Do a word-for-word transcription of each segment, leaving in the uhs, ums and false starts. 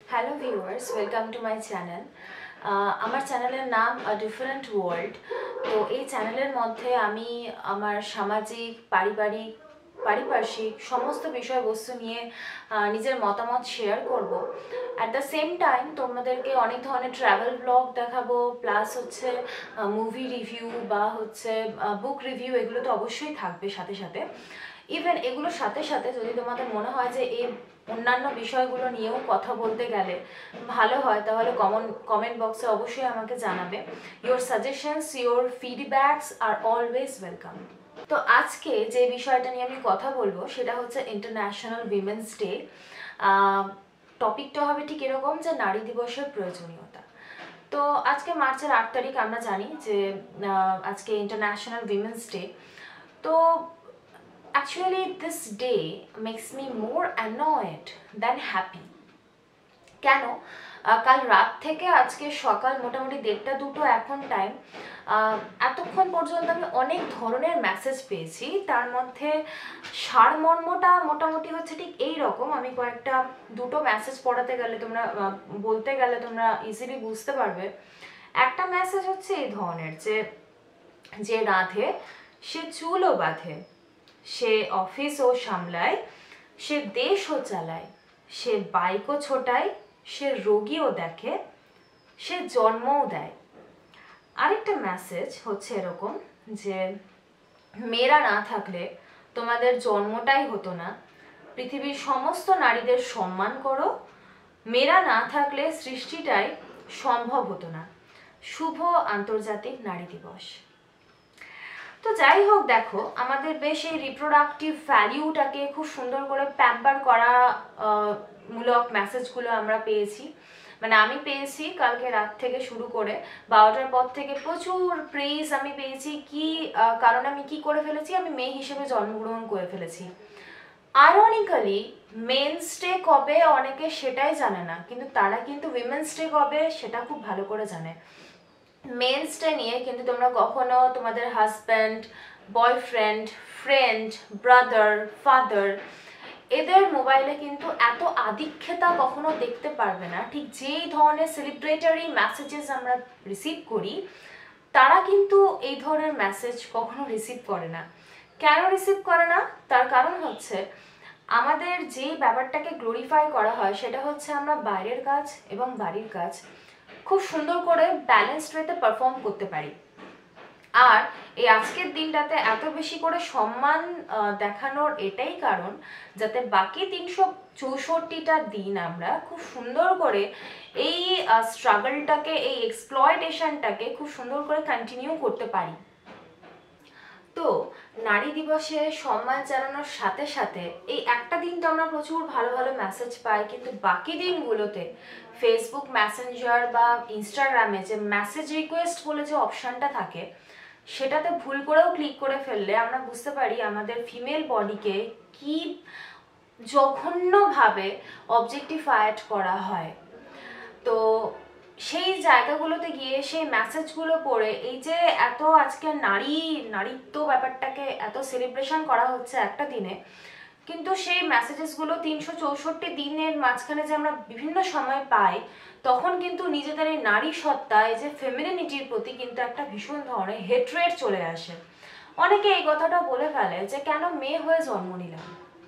Hello viewers, welcome to my channel. আমার চ্যানেলের নাম আ ডিফারেন্ট ওয়ার্ল্ড। তো এই চ্যানেলের মধ্যে আমি আমার সামাজিক, পারিবারিক, পারিপার্শ্বিক সমস্ত বিষয়বস্তু নিয়ে নিজের মতামত শেয়ার করব। অ্যাট দ্য সেম টাইম তোমাদেরকে অনেক ধরনের ট্রাভেল ব্লগ দেখাবো, প্লাস হচ্ছে মুভি রিভিউ বা হচ্ছে বুক রিভিউ, এগুলো তো অবশ্যই থাকবে সাথে সাথে। ইভেন এগুলোর সাথে সাথে যদি তোমাদের মনে হয় যে এই অন্যান্য বিষয়গুলো নিয়েও কথা বলতে গেলে ভালো হয়, তাহলে কমন কমেন্ট বক্সে অবশ্যই আমাকে জানাবে। ইয়োর সাজেশনস, ইয়োর ফিডব্যাকস আর অলওয়েজ ওয়েলকাম। তো আজকে যে বিষয়টা নিয়ে আমি কথা বলবো সেটা হচ্ছে ইন্টারন্যাশনাল উইমেন্স ডে। টপিকটা হবে ঠিক এরকম যে নারী দিবসের প্রয়োজনীয়তা। তো আজকে মার্চের আট তারিখ, আমরা জানি যে আজকে ইন্টারন্যাশনাল উইমেন্স ডে। তো actually this day makes me more annoyed than happy. কেন? কাল রাত থেকে আজকে সকাল মোটামুটি দেড়টা দুটো এখন টাইম, এতক্ষণ পর্যন্ত আমি অনেক ধরনের মেসেজ পেয়েছি। তার মধ্যে সারমর্মটা মোটামুটি হচ্ছে ঠিক এই রকম। আমি কয়েকটা দুটো মেসেজ পড়াতে গেলে তোমরা বলতে গেলে তোমরা ইজিলি বুঝতে পারবে। একটা মেসেজ হচ্ছে এই ধরনের, যে যে রাধে সে চুলও বাঁধে, সে অফিসও সামলায়, সে দেশও চালায়, সে বাইকও ছোটায়, সে রোগীও দেখে, সে জন্মও দেয়। আরেকটা মেসেজ হচ্ছে এরকম যে মেয়েরা না থাকলে তোমাদের জন্মটাই হতো না, পৃথিবীর সমস্ত নারীদের সম্মান করো, মেয়েরা না থাকলে সৃষ্টিটাই সম্ভব হতো না। শুভ আন্তর্জাতিক নারী দিবস। তো যাই হোক, দেখো আমাদের বেশ এই রিপ্রোডাক্টিভ ভ্যালিউটাকে খুব সুন্দর করে প্যাম্পার করা মূলক মেসেজগুলো আমরা পেয়েছি, মানে আমি পেয়েছি কালকে রাত থেকে শুরু করে বারোটার পর থেকে প্রচুর প্রেজ আমি পেয়েছি। কি কারণ আমি কি করে ফেলেছি, আমি মেয়ে হিসেবে জন্মগ্রহণ করে ফেলেছি। আইরনিক্যালি মেন্স ডে কবে অনেকে সেটাই জানে না, কিন্তু তারা কিন্তু উইমেন্স ডে কবে সেটা খুব ভালো করে জানে। মেন্স ডে নিয়ে কিন্তু তোমরা কখনো তোমাদের husband, boyfriend, friend, brother, father এদের মোবাইলে কিন্তু এত আধিক্যতা কখনো দেখতে পারবে না। ঠিক যেই ধরনের সেলিব্রেটরি মেসেজেস আমরা রিসিভ করি, তারা কিন্তু এই ধরনের মেসেজ কখনো রিসিভ করে না। কেন রিসিভ করে না? তার কারণ হচ্ছে আমাদের যেই ব্যাপারটাকে গ্লোরিফাই করা হয় সেটা হচ্ছে আমরা বাইরের কাজ এবং বাড়ির কাজ খুব সুন্দর করে ব্যালেন্সড ওয়েতে পারফর্ম করতে পারি। আর এই আজকের দিনটাতে এত বেশি করে সম্মান দেখানোর এটাই কারণ, যাতে বাকি তিনশো চৌষট্টিটা দিন আমরা খুব সুন্দর করে এই স্ট্রাগলটাকে, এই এক্সপ্লয়টেশনটাকে খুব সুন্দর করে কন্টিনিউ করতে পারি। তো নারী দিবসে সম্মান জানানোর সাথে সাথে এই একটা দিন তো আমরা প্রচুর ভালো ভালো মেসেজ পাই, কিন্তু বাকি দিনগুলোতে ফেসবুক মেসেঞ্জার বা ইনস্টাগ্রামে যে মেসেজ রিকোয়েস্ট বলে যে অপশানটা থাকে, সেটাতে ভুল করেও ক্লিক করে ফেললে আমরা বুঝতে পারি আমাদের ফিমেল বডিকে কি জঘন্যভাবে অবজেক্টিফাইড করা হয়। তো সেই জায়গাগুলোতে গিয়ে সেই মেসেজগুলো পড়ে এই যে এত আজকে নারী নারীত্ব ব্যাপারটাকে এত সেলিব্রেশন করা হচ্ছে একটা দিনে, কিন্তু সেই মেসেজেসগুলো তিনশো চৌষট্টি দিনের মাঝখানে যে আমরা বিভিন্ন সময় পাই, তখন কিন্তু নিজেদের এই নারী সত্তা, এই যে ফেমিনিটির প্রতি কিন্তু একটা ভীষণ ধরনের হেট্রেট চলে আসে। অনেকে এই কথাটা বলে ফেলে যে কেন মেয়ে হয়ে জন্ম নিলাম।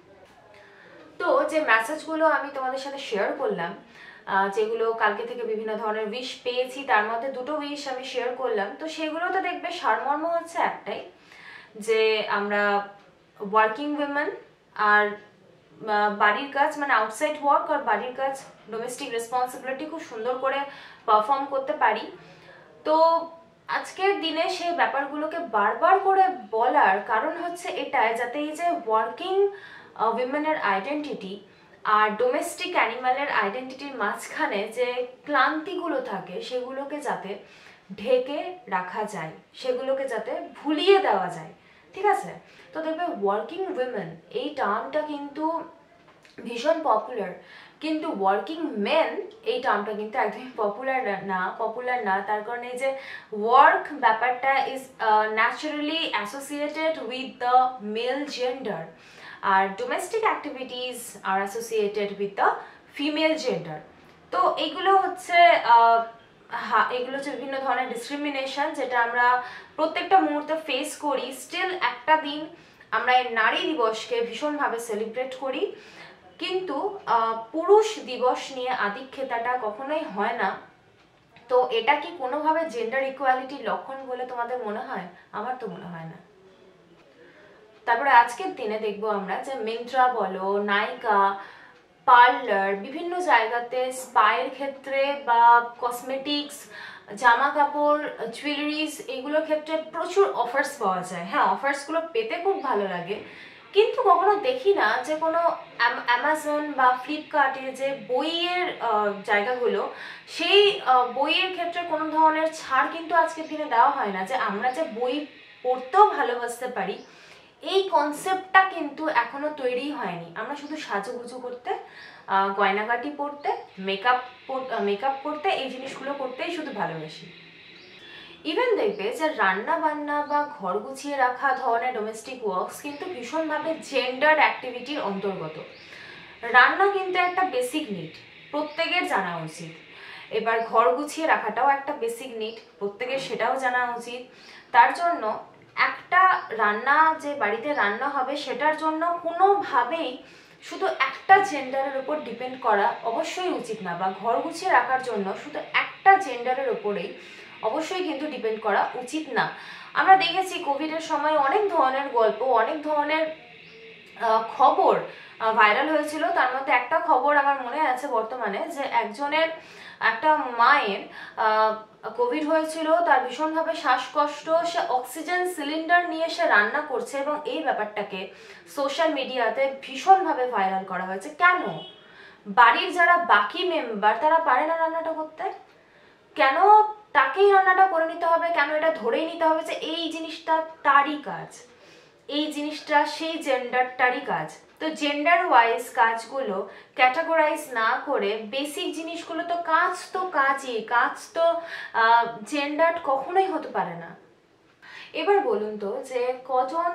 তো যে মেসেজগুলো আমি তোমাদের সাথে শেয়ার করলাম, যেগুলো কালকে থেকে বিভিন্ন ধরনের উইশ পেয়েছি, তার মধ্যে দুটো উইশ আমি শেয়ার করলাম। তো সেগুলোতে দেখবে সারমর্ম হচ্ছে একটাই, যে আমরা ওয়ার্কিং উইমেন আর বাড়ির কাজ মানে আউটসাইড ওয়ার্ক আর বাড়ির কাজ, ডোমেস্টিক রেসপন্সিবিলিটি খুব সুন্দর করে পারফর্ম করতে পারি। তো আজকের দিনে সেই ব্যাপারগুলোকে বারবার করে বলার কারণ হচ্ছে এটাই, যাতে এই যে ওয়ার্কিং উইমেনের আইডেন্টিটি আর ডোমেস্টিক অ্যানিম্যালের আইডেন্টিটির মাঝখানে যে ক্লান্তিগুলো থাকে সেগুলোকে যাতে ঢেকে রাখা যায়, সেগুলোকে যাতে ভুলিয়ে দেওয়া যায়। ঠিক আছে? তো দেখবে ওয়ার্কিং উইমেন এই টার্মটা কিন্তু ভীষণ পপুলার, কিন্তু ওয়ার্কিং মেন এই টার্মটা কিন্তু একদমই পপুলার না পপুলার না তার কারণে এই যে ওয়ার্ক ব্যাপারটা is naturally associated with the male gender, আর ডোমেস্টিক অ্যাক্টিভিটিস আর associated with the female gender. তো এইগুলো হচ্ছে হ্যাঁ এগুলো হচ্ছে বিভিন্ন ধরনের ডিসক্রিমিনেশন যেটা আমরা প্রত্যেকটা মুহূর্তে ফেস করি। স্টিল একটা দিন আমরা এই নারী দিবসকে ভীষণভাবে সেলিব্রেট করি, কিন্তু পুরুষ দিবস নিয়ে আধিক্যতাটা কখনোই হয় না। তো এটা কি কোনোভাবে জেন্ডার ইকুয়ালিটির লক্ষণ বলে তোমাদের মনে হয়? আমার তো মনে হয় না। তারপরে আজকের দিনে দেখবো আমরা যে মিন্ত্রা বলো, নাইকা, পার্লার, বিভিন্ন জায়গাতে স্পায়ের ক্ষেত্রে বা কসমেটিক্স, জামা কাপড়, জুয়েলারিজ, এগুলোর ক্ষেত্রে প্রচুর অফার্স পাওয়া যায়। হ্যাঁ, অফার্সগুলো পেতে খুব ভালো লাগে, কিন্তু কখনো দেখি না যে কোনো অ্যামাজন বা ফ্লিপকার্টে যে বইয়ের জায়গাগুলো, সেই বইয়ের ক্ষেত্রে কোনো ধরনের ছাড় কিন্তু আজকের দিনে দেওয়া হয় না। যে আমরা যে বই পড়তেও ভালোবাসতে পারি, এই কনসেপ্টটা কিন্তু এখনো তৈরি হয়নি। আমরা শুধু সাজুগুজু করতে, গয়নাগাটি পরতে, মেকআপ মেকআপ করতে, এই জিনিসগুলো করতেই শুধু ভালোবাসি। ইভেন দেখবে যে রান্না বান্না বা ঘর গুছিয়ে রাখা ধরনের ডোমেস্টিক ওয়ার্কস কিন্তু ভীষণভাবে জেন্ডার অ্যাক্টিভিটির অন্তর্গত। রান্না কিন্তু একটা বেসিক নিড, প্রত্যেকের জানা উচিত। এবার ঘর গুছিয়ে রাখাটাও একটা বেসিক নিড, প্রত্যেকের সেটাও জানা উচিত। তার জন্য একটা রান্না যে বাড়িতে রান্না হবে সেটার জন্য কোনোভাবেই শুধু একটা জেন্ডারের উপর ডিপেন্ড করা অবশ্যই উচিত না, বা ঘর গুছিয়ে রাখার জন্য শুধু একটা জেন্ডারের উপরেই অবশ্যই কিন্তু ডিপেন্ড করা উচিত না। আমরা দেখেছি কোভিডের সময় অনেক ধরনের গল্প, অনেক ধরনের খবর ভাইরাল হয়েছিল। তার মধ্যে একটা খবর আমার মনে আছে বর্তমানে, যে একজনের একটা মায়ের কোভিড হয়েছিল, তার ভীষণভাবে শ্বাসকষ্ট, সে অক্সিজেন সিলিন্ডার নিয়ে সে রান্না করছে, এবং এই ব্যাপারটাকে সোশ্যাল মিডিয়াতে ভীষণভাবে ভাইরাল করা হয়েছে। কেন? বাড়ির যারা বাকি মেম্বার তারা পারে না রান্নাটা করতে? কেন তাকেই রান্নাটা করে নিতে হবে? কেন এটা ধরেই নিতে হবে যে এই জিনিসটা তারই কাজ, এই জিনিসটা সেই জেন্ডারটারই কাজ? তো জেন্ডার ওয়াইজ কাজগুলো ক্যাটাগরাইজ না করে বেসিক জিনিসগুলো তো কাজ তো কাজই, কাজ তো জেন্ডার কখনোই হতে পারে না। এবার বলুন তো যে কজন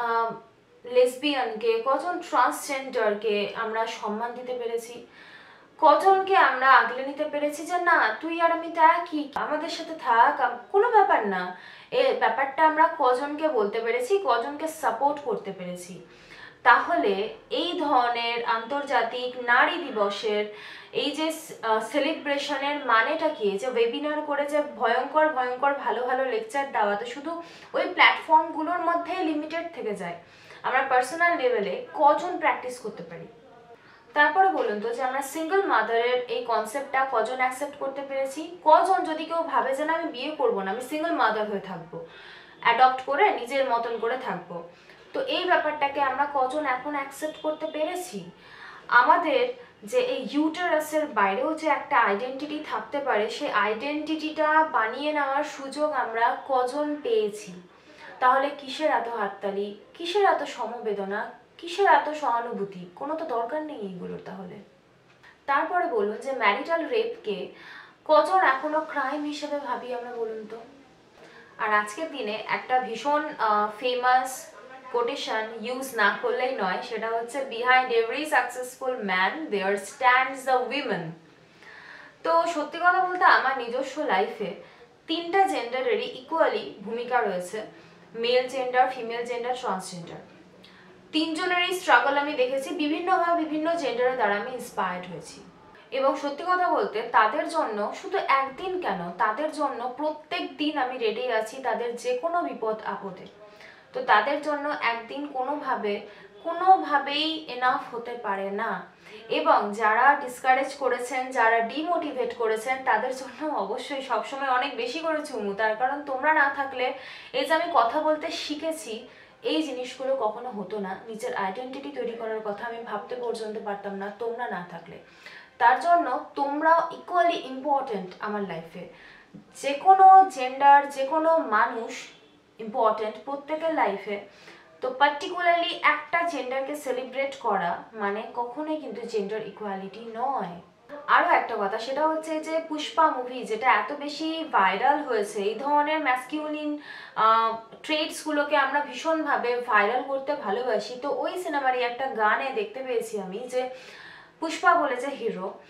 লেসবিয়ানকে, কজন ট্রান্সজেন্ডারকে আমরা সম্মান দিতে পেরেছি? কজনকে আমরা আগলে নিতে পেরেছি যে না তুই আর আমি তো একই, আমাদের সাথে থাক, কোনো ব্যাপার না? এ ব্যাপারটা আমরা কজনকে বলতে পেরেছি, কজনকে সাপোর্ট করতে পেরেছি? তাহলে এই ধরনের আন্তর্জাতিক নারী দিবসের এই যে সেলিব্রেশনের মানেটা কি? যে ওয়েবিনার করে যে ভয়ঙ্কর ভয়ঙ্কর ভালো ভালো লেকচার দেওয়া তো শুধু ওই প্ল্যাটফর্মগুলোর মধ্যেই লিমিটেড থেকে যায়। আমরা পার্সোনাল লেভেলে কজন প্র্যাকটিস করতে পারি? তারপরে বলুন তো যে আমরা সিঙ্গেল মাদারের এই কনসেপ্টটা কজন অ্যাকসেপ্ট করতে পেরেছি? কজন, যদি কেউ ভাবে যে না আমি বিয়ে করবো না, আমি সিঙ্গেল মাদার হয়ে থাকবো, অ্যাডপ্ট করে নিজের মতন করে থাকবো, তো এই ব্যাপারটাকে আমরা কজন এখন অ্যাকসেপ্ট করতে পেরেছি? আমাদের যে এই ইউটারাসের বাইরেও যে একটা আইডেন্টিটি থাকতে পারে, সেই আইডেন্টিটিটা বানিয়ে নেওয়ার সুযোগ আমরা কজন পেয়েছি? তাহলে কিসের এত হাততালি, কিসের এত সমবেদনা, কিসের এত সহানুভূতি? কোনো তো দরকার নেই এইগুলোর। তাহলে তারপরে বলুন যে ম্যারিটাল রেপকে কজন এখনো ক্রাইম হিসেবে ভাবি আমরা, বলুন তো? আর আজকের দিনে একটা ভীষণ ফেমাস কোটেশন ইউজ না করলেই নয়, সেটা হচ্ছে behind every successful man there stands the women. তো সত্যি কথা বলতে আমার নিজস্ব লাইফে তিনটা জেন্ডারেরই ইকুয়ালি ভূমিকা রয়েছে, male gender, female gender, transgender. তিনজনেরই স্ট্রাগল আমি দেখেছি, বিভিন্নভাবে বিভিন্ন জেন্ডারের দ্বারা আমি ইন্সপায়ার্ড হয়েছি। এবং সত্যি কথা বলতে তাদের জন্য শুধু একদিন কেন, তাদের জন্য প্রত্যেক দিন আমি রেডি আছি, তাদের যে কোনো বিপদ আপদে। তো তাদের জন্য একদিন কোনোভাবে কোনোভাবেই এনাফ হতে পারে না। এবং যারা ডিসকারেজ করেছেন, যারা ডিমোটিভেট করেছেন, তাদের জন্য অবশ্যই সবসময় অনেক বেশি করে চুমু। তার কারণ তোমরা না থাকলে, এই যে আমি কথা বলতে শিখেছি, এই জিনিসগুলো কখনো হতো না। নিজের আইডেন্টিটি তৈরি করার কথা আমি ভাবতে পর্যন্ত পারতাম না তোমরা না থাকলে। তার জন্য তোমরা ইকুয়ালি ইম্পর্টেন্ট আমার লাইফে। যে কোনো জেন্ডার, যে কোনো মানুষ ইম্পর্টেন্ট প্রত্যেকের লাইফে। তো পার্টিকুলারলি একটা জেন্ডারকে সেলিব্রেট করা মানে কখনোই কিন্তু জেন্ডার ইকুয়ালিটি নয়। আরও একটা কথা, সেটা হচ্ছে যে পুষ্পা মুভি যেটা এত বেশি ভাইরাল হয়েছে, এই ধরনের ম্যাসকিউলিন ট্রেডসগুলোকে আমরা ভীষণভাবে ভাইরাল করতে ভালোবাসি। তো ওই সিনেমারই একটা গানে দেখতে পেয়েছি আমি যে পুষ্পা বলে যে হিরো,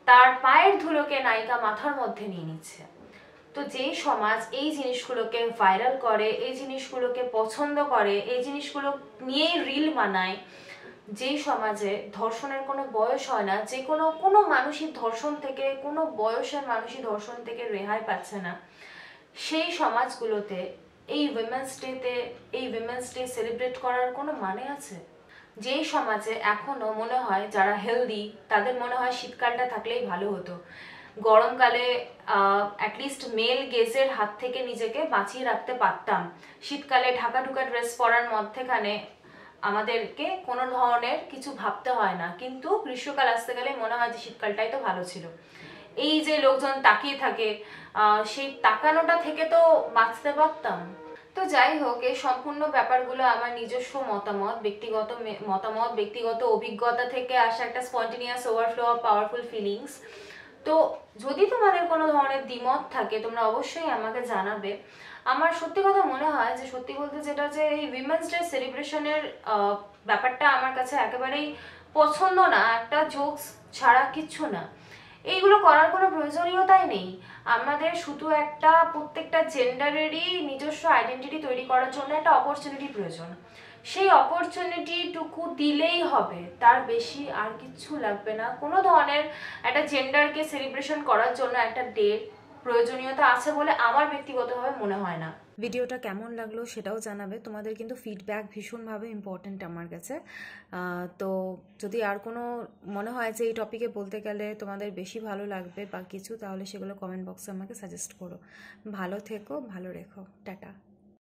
তার পায়ের ধুলোকে নায়িকা মাথার মধ্যে নিয়ে নিচ্ছে। তো যেই সমাজ এই জিনিসগুলোকে ভাইরাল করে, এই জিনিসগুলোকে পছন্দ করে, এই জিনিসগুলো নিয়েই রিল বানায়, যেই সমাজে ধর্ষণের কোনো বয়স হয় না, যে কোনো কোনো মানুষই ধর্ষণ থেকে, কোনো বয়সের মানুষই ধর্ষণ থেকে রেহাই পাচ্ছে না, সেই সমাজগুলোতে এই উইমেন্স ডেতে এই উইমেন্স ডে সেলিব্রেট করার কোনো মানে আছে? যেই সমাজে এখনো মনে হয় যারা হেলদি তাদের মনে হয় শীতকালটা থাকলেই ভালো হতো, গরমকালে অ্যাটলিস্ট মেল গেজের হাত থেকে নিজেকে বাঁচিয়ে রাখতে পারতাম, শীতকালে ঢাকা ঢুকা ড্রেস পরার মধ্যেখানে আমাদেরকে কোনো ধরনের কিছু ভাবতে হয় না, কিন্তু গ্রীষ্মকাল আসতে গেলে মনে হয় যে শীতকালটাই তো ভালো ছিল। এই যে লোকজন তাকিয়ে থাকে, সেই তাকানোটা থেকে তো বাঁচতে পারতাম। তো যাই হোক, এই সম্পূর্ণ ব্যাপারগুলো আমার নিজস্ব মতামত, ব্যক্তিগত মতামত, ব্যক্তিগত অভিজ্ঞতা থেকে আসা একটা spontaneous overflow of powerful feelings. তো যদি তোমাদের কোনো ধরনের দ্বিমত থাকে তোমরা অবশ্যই আমাকে জানাবে। আমার সত্যি কথা মনে হয় যে সত্যি বলতে যেটা যে এই উইমেন্স ডে সেলিব্রেশনের ব্যাপারটা আমার কাছে একেবারেই পছন্দ না, একটা জোকস ছাড়া কিচ্ছু না। এইগুলো করার কোনো প্রয়োজনীয়তাই নেই। আমাদের শুধু একটা প্রত্যেকটা জেন্ডারেরই নিজস্ব আইডেন্টিটি তৈরি করার জন্য একটা অপরচুনিটি প্রয়োজন, সেই অপরচুনিটিটুকু দিলেই হবে, তার বেশি আর কিচ্ছু লাগবে না। কোনো ধরনের একটা জেন্ডারকে সেলিব্রেশন করার জন্য একটা ডেট প্রয়োজনীয়তা আছে বলে আমার ব্যক্তিগতভাবে মনে হয় না। ভিডিওটা কেমন লাগলো সেটাও জানাবে, তোমাদের কিন্তু ফিডব্যাক ভীষণভাবে ইম্পর্ট্যান্ট আমার কাছে। তো যদি আর কোনো মনে হয় যে এই টপিকে বলতে গেলে তোমাদের বেশি ভালো লাগবে বা কিছু, তাহলে সেগুলো কমেন্ট বক্সে আমাকে সাজেস্ট করো। ভালো থেকো, ভালো রেখো, টাটা।